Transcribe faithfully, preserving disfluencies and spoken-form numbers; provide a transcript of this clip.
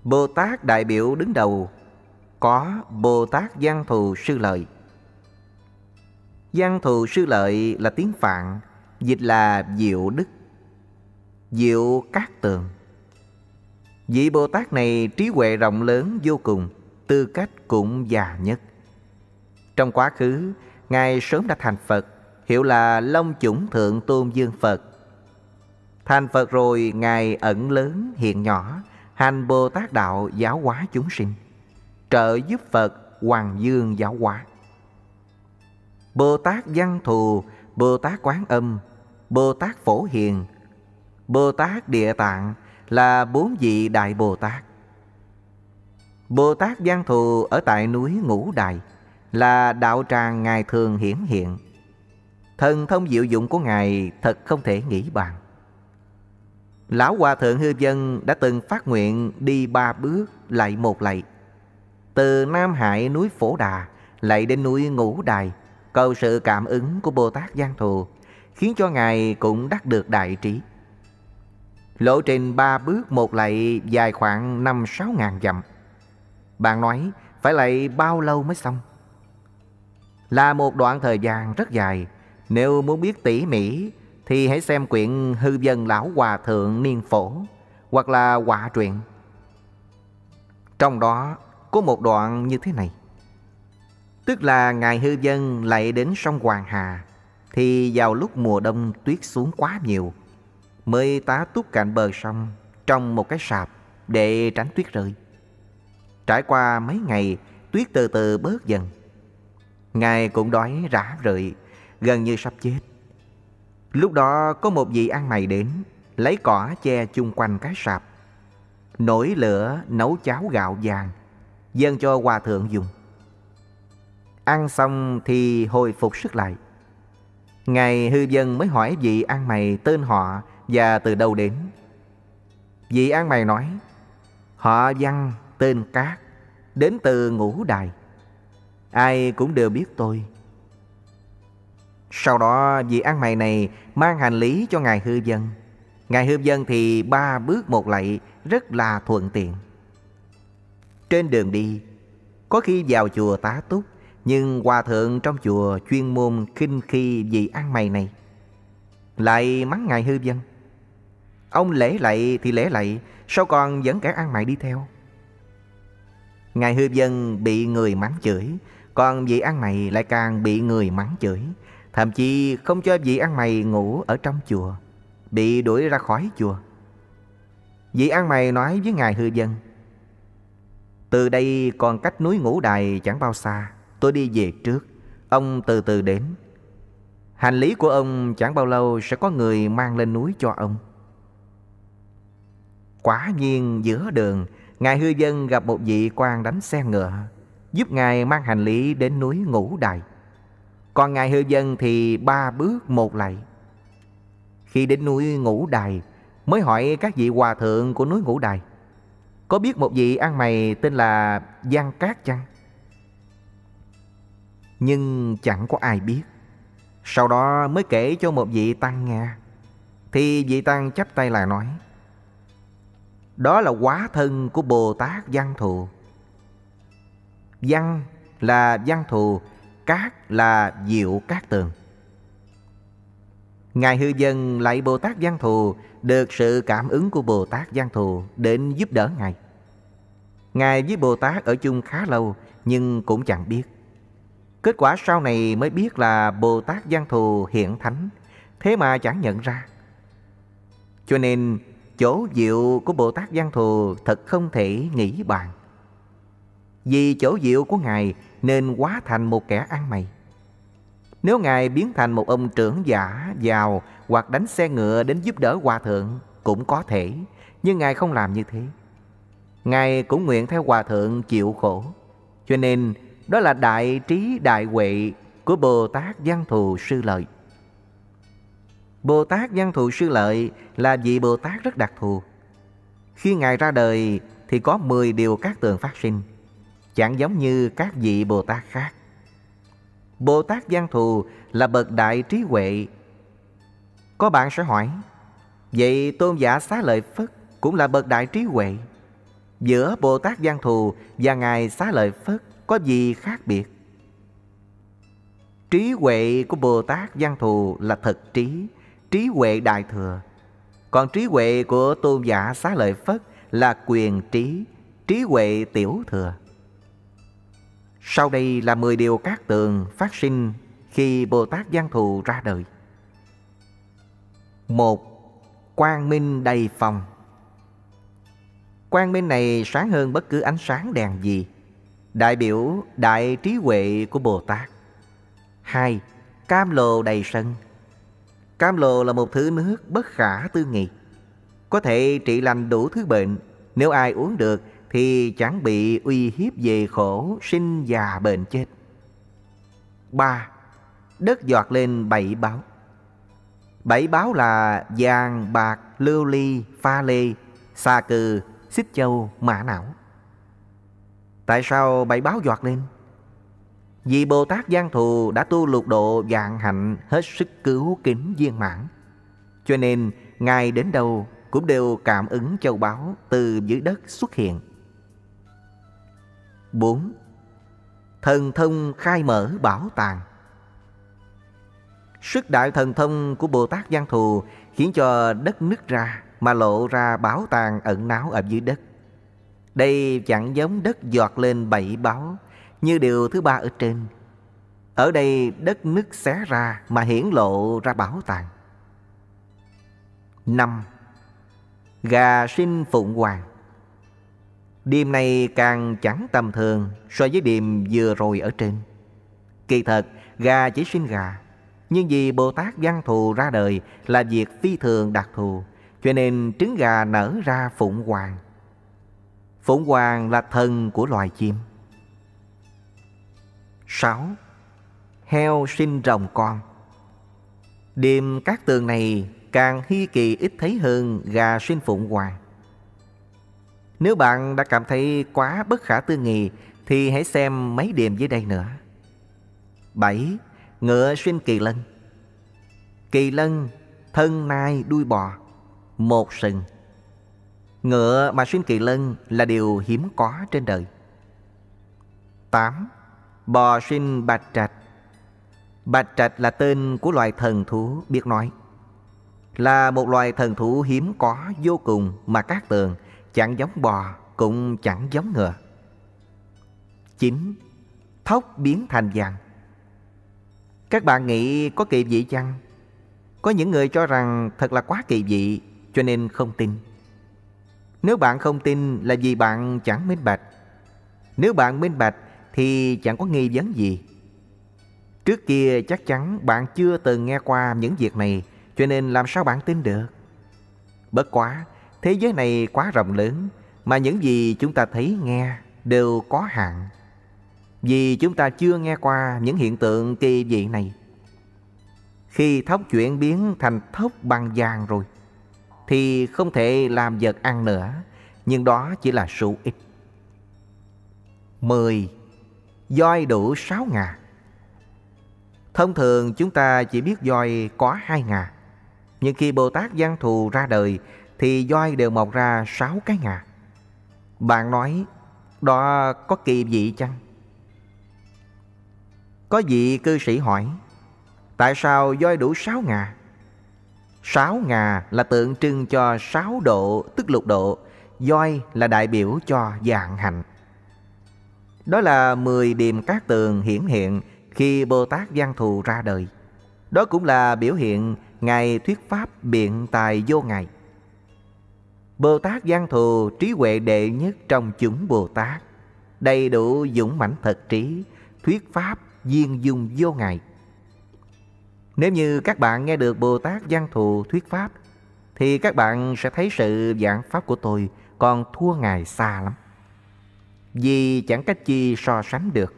Bồ Tát đại biểu đứng đầu có Bồ Tát Văn Thù Sư Lợi. Văn Thù Sư Lợi là tiếng Phạn, dịch là Diệu Đức, Diệu Cát Tường. Vị Bồ Tát này trí huệ rộng lớn vô cùng, tư cách cũng già nhất. Trong quá khứ, Ngài sớm đã thành Phật, hiệu là Long Chủng Thượng Tôn Dương Phật. Thành Phật rồi, Ngài ẩn lớn hiện nhỏ, hành Bồ Tát đạo giáo hóa chúng sinh, trợ giúp Phật Hoàng Dương giáo hóa. Bồ Tát Văn Thù, Bồ Tát Quán Âm, Bồ Tát Phổ Hiền, Bồ Tát Địa Tạng là bốn vị Đại Bồ Tát. Bồ Tát Văn Thù ở tại núi Ngũ Đài, là đạo tràng Ngài thường hiển hiện. Thần thông diệu dụng của Ngài thật không thể nghĩ bàn. Lão Hòa Thượng Hư Vân đã từng phát nguyện đi ba bước lạy một lạy, từ Nam Hải núi Phổ Đà lạy đến núi Ngũ Đài, cầu sự cảm ứng của Bồ Tát Văn Thù, khiến cho Ngài cũng đắc được đại trí. Lộ trình ba bước một lạy dài khoảng năm sáu ngàn dặm. Bạn nói phải lạy bao lâu mới xong? Là một đoạn thời gian rất dài. Nếu muốn biết tỉ mỉ thì hãy xem quyển Hư Vân Lão Hòa Thượng Niên Phổ hoặc là Họa Truyện. Trong đó có một đoạn như thế này. Tức là Ngài Hư Vân lạy đến sông Hoàng Hà, thì vào lúc mùa đông tuyết xuống quá nhiều, mới tá túc cạnh bờ sông trong một cái sạp để tránh tuyết rơi. Trải qua mấy ngày, tuyết từ từ bớt dần. Ngài cũng đói rã rời, gần như sắp chết. Lúc đó có một vị ăn mày đến, lấy cỏ che chung quanh cái sạp, nổi lửa nấu cháo gạo vàng, dâng cho hòa thượng dùng. Ăn xong thì hồi phục sức lại. Ngài Hư Vân mới hỏi vị ăn mày tên họ và từ đâu đến. Vị ăn mày nói: họ Văn, tên Cát, đến từ Ngũ Đài. Ai cũng đều biết tôi. Sau đó vị ăn mày này mang hành lý cho Ngài Hư Vân. Ngài Hư Vân thì ba bước một lạy, rất là thuận tiện. Trên đường đi, có khi vào chùa tá túc, nhưng hòa thượng trong chùa chuyên môn khinh khi vị ăn mày này, lại mắng Ngài Hư Vân. Ông lễ lạy thì lễ lạy, sao còn dẫn kẻ ăn mày đi theo? Ngài Hư Vân bị người mắng chửi, còn vị ăn mày lại càng bị người mắng chửi. Thậm chí không cho vị ăn mày ngủ ở trong chùa, bị đuổi ra khỏi chùa. Vị ăn mày nói với Ngài Hư Vân: từ đây còn cách núi Ngũ Đài chẳng bao xa, tôi đi về trước, ông từ từ đến. Hành lý của ông chẳng bao lâu sẽ có người mang lên núi cho ông. Quả nhiên giữa đường, Ngài Hư Vân gặp một vị quan đánh xe ngựa, giúp Ngài mang hành lý đến núi Ngũ Đài. Còn Ngài Hư Vân thì ba bước một lạy. Khi đến núi Ngũ Đài, mới hỏi các vị hòa thượng của núi Ngũ Đài: có biết một vị ăn mày tên là Văn Cát chăng? Nhưng chẳng có ai biết. Sau đó mới kể cho một vị tăng nghe. Thì vị tăng chắp tay lại nói: đó là hóa thân của Bồ Tát Văn Thù. Văn là Văn Thù, Cát là Diệu Cát Tường. Ngài Hư Vân lạy Bồ Tát Văn Thù, được sự cảm ứng của Bồ Tát Văn Thù đến giúp đỡ Ngài. Ngài với Bồ Tát ở chung khá lâu, nhưng cũng chẳng biết. Kết quả sau này mới biết là Bồ Tát Văn Thù hiện thánh, thế mà chẳng nhận ra. Cho nên chỗ diệu của Bồ Tát Văn Thù thật không thể nghĩ bàn. Vì chỗ diệu của Ngài nên hóa thành một kẻ ăn mày. Nếu Ngài biến thành một ông trưởng giả giàu hoặc đánh xe ngựa đến giúp đỡ hòa thượng cũng có thể, nhưng Ngài không làm như thế. Ngài cũng nguyện theo hòa thượng chịu khổ. Cho nên đó là đại trí đại huệ của Bồ Tát Văn Thù Sư Lợi. Bồ Tát Văn Thù Sư Lợi là vị Bồ Tát rất đặc thù. Khi Ngài ra đời thì có mười điều cát tường phát sinh, chẳng giống như các vị Bồ Tát khác. Bồ Tát Văn Thù là bậc đại trí huệ. Có bạn sẽ hỏi: vậy Tôn giả Xá Lợi Phất cũng là bậc đại trí huệ? giữa Bồ Tát Văn Thù và Ngài Xá Lợi Phất có gì khác biệt? Trí huệ của Bồ Tát Văn Thù là thật trí, trí huệ đại thừa. Còn trí huệ của tôn giả Xá Lợi Phất là quyền trí, trí huệ tiểu thừa. Sau đây là mười điều cát tường phát sinh khi Bồ Tát Văn Thù ra đời. Một. Quang minh đầy phòng. Quang minh này sáng hơn bất cứ ánh sáng đèn gì, đại biểu đại trí huệ của Bồ Tát. Hai. Cam lồ đầy sân. Cam lồ là một thứ nước bất khả tư nghị, có thể trị lành đủ thứ bệnh. Nếu ai uống được thì chẳng bị uy hiếp về khổ sinh già bệnh chết. Ba. Đất giọt lên bảy báo. Bảy báo là vàng, bạc, lưu ly, pha lê, xà cừ, xích châu, mã não. Tại sao bảy báo giọt lên? Vì Bồ Tát Văn Thù đã tu lục độ vạn hạnh hết sức cứu kính viên mãn, cho nên Ngài đến đâu cũng đều cảm ứng châu báu từ dưới đất xuất hiện. Bốn. Thần thông khai mở bảo tàng. Sức đại thần thông của Bồ Tát Văn Thù khiến cho đất nứt ra mà lộ ra bảo tàng ẩn náu ở dưới đất. Đây chẳng giống đất giọt lên bảy báo như điều thứ ba ở trên. Ở đây đất nứt xé ra mà hiển lộ ra bảo tàng. Năm. Gà sinh phụng hoàng. Điềm này càng chẳng tầm thường so với điềm vừa rồi ở trên. Kỳ thật, gà chỉ sinh gà, nhưng vì Bồ Tát Văn Thù ra đời là việc phi thường đặc thù, cho nên trứng gà nở ra phụng hoàng. Phụng hoàng là thần của loài chim. Sáu. Heo sinh rồng con. Điềm cát tường này càng hy kỳ ít thấy hơn gà sinh phụng hoàng. Nếu bạn đã cảm thấy quá bất khả tư nghị thì hãy xem mấy điềm dưới đây nữa. Bảy. Ngựa sinh kỳ lân. Kỳ lân thân nai đuôi bò, một sừng. Ngựa mà sinh kỳ lân là điều hiếm có trên đời. Tám. Bò sinh bạch trạch. Bạch trạch là tên của loài thần thú biết nói, là một loài thần thú hiếm có vô cùng mà cát tường chẳng giống bò cũng chẳng giống ngựa. Chín. Thóc biến thành vàng. Các bạn nghĩ có kỳ dị chăng? Có những người cho rằng thật là quá kỳ dị cho nên không tin. Nếu bạn không tin là vì bạn chẳng minh bạch. Nếu bạn minh bạch thì chẳng có nghi vấn gì. Trước kia chắc chắn bạn chưa từng nghe qua những việc này, cho nên làm sao bạn tin được? Bất quá, thế giới này quá rộng lớn, mà những gì chúng ta thấy nghe đều có hạn. Vì chúng ta chưa nghe qua những hiện tượng kỳ dị này. Khi thóc chuyển biến thành thóc bằng vàng rồi, thì không thể làm vật ăn nữa, nhưng đó chỉ là số ít. Mười. Voi đủ sáu ngà. Thông thường chúng ta chỉ biết voi có hai ngà, nhưng khi Bồ Tát Văn Thù ra đời thì voi đều mọc ra sáu cái ngà. Bạn nói đó có kỳ dị chăng? Có vị cư sĩ hỏi, tại sao voi đủ sáu ngà? Sáu ngà là tượng trưng cho sáu độ, tức lục độ. Voi là đại biểu cho vạn hạnh. Đó là mười điềm cát tường hiển hiện khi Bồ Tát Văn Thù ra đời. Đó cũng là biểu hiện Ngài thuyết pháp biện tài vô ngại. Bồ Tát Văn Thù trí huệ đệ nhất trong chúng Bồ Tát, đầy đủ dũng mãnh thật trí, thuyết pháp viên dung vô ngại. Nếu như các bạn nghe được Bồ Tát Văn Thù thuyết pháp, thì các bạn sẽ thấy sự giảng pháp của tôi còn thua Ngài xa lắm. Vì chẳng cách chi so sánh được.